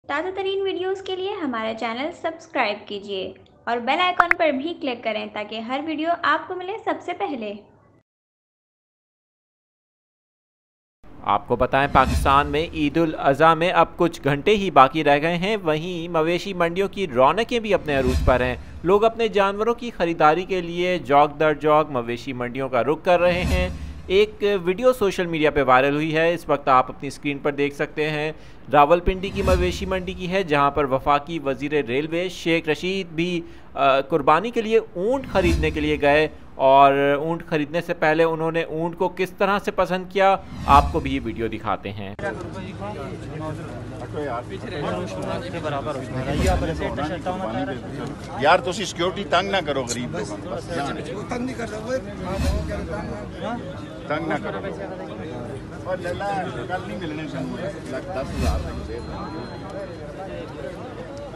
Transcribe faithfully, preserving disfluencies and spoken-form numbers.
ताज़ा तरीन वीडियोज़ के लिए हमारा चैनल सब्सक्राइब कीजिए और बेल आइकॉन पर भी क्लिक करें ताकि हर वीडियो आपको मिले सबसे पहले। आपको बताएं, पाकिस्तान में ईद उल अज़हा में अब कुछ घंटे ही बाकी रह गए हैं। वहीं मवेशी मंडियों की रौनकें भी अपने अरूज पर हैं। लोग अपने जानवरों की ख़रीदारी के लिए जौक दर जौक मवेशी मंडियों का रुख कर रहे हैं। एक वीडियो सोशल मीडिया पर वायरल हुई है, इस वक्त आप अपनी स्क्रीन पर देख सकते हैं। रावलपिंडी की मवेशी मंडी की है, जहां पर वफाकी वज़ीर रेलवे शेख रशीद भी कुर्बानी के लिए ऊँट ख़रीदने के लिए गए और ऊँट ख़रीदने से पहले उन्होंने ऊँट को किस तरह से पसंद किया, आपको भी ये वीडियो दिखाते हैं। यार तुसी सिक्योरिटी तंग ना करो, गरीब लोग तंग ना करो। और लला कल नहीं मिलने दस हजार